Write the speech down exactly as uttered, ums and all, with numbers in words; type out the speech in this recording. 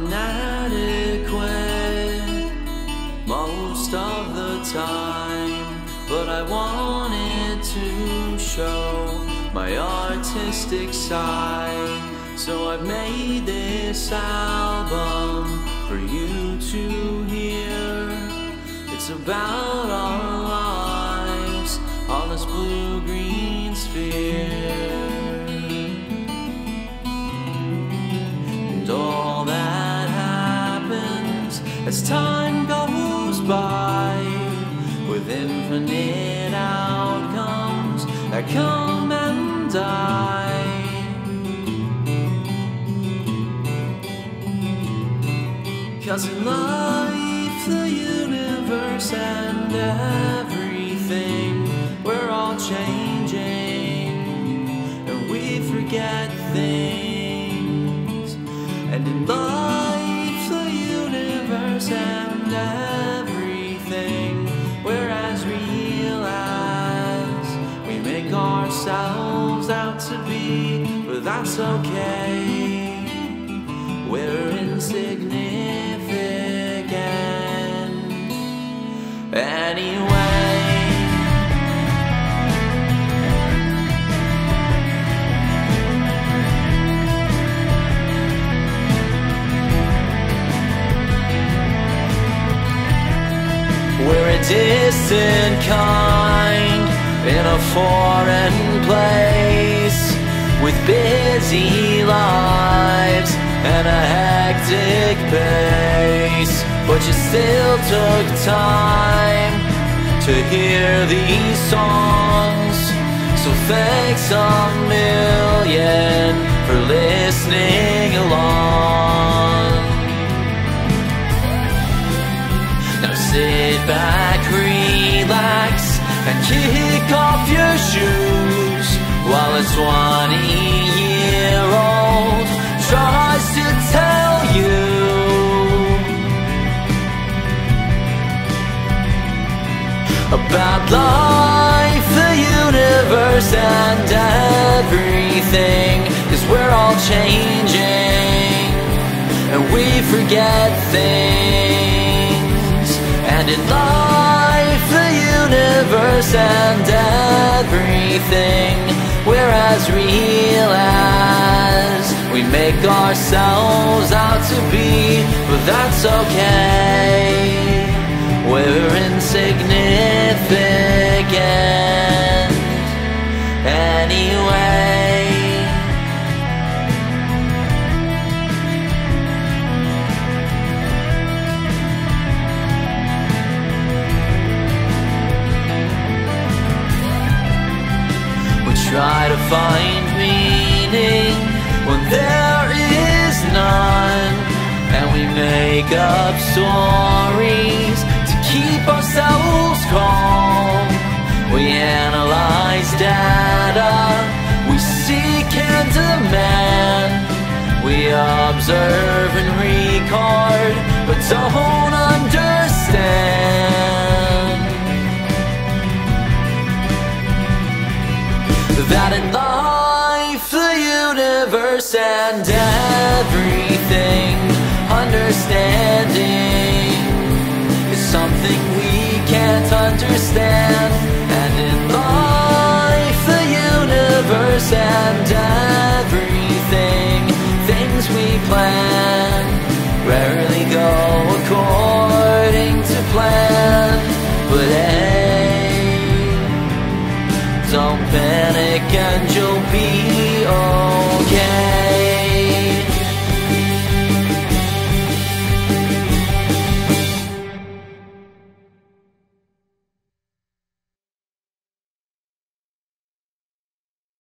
inadequate most of the time, but I wanted to show my artistic side. So I've made this album for you to hear. It's about our lives on this blue-green sphere, and all that happens as time goes by, with infinite outcomes that come and die. 'Cause in life, the universe and everything, we're all changing, and we forget things. And in life, the universe and everything, we're as real as we make ourselves out to be. But that's okay, we're insignificant anyway. We're a distant kind in a foreign place, with busy lives and a hectic pace. But you still took time to hear these songs, so thanks a million for listening along. Now sit back, relax, and kick off your shoes while a twenty-year-old tries to tell you about life, the universe, and everything. 'Cause we're all changing, and we forget things. And in life, the universe, and everything, we're as real as we make ourselves out to be. But that's okay, we're insignificant anyway. We try to find meaning when there is none, and we make up stories to keep ourselves calm. We analyze data, we seek and demand, we observe and record, but don't understand that in life, the universe, and everything, understanding is something we can't understand.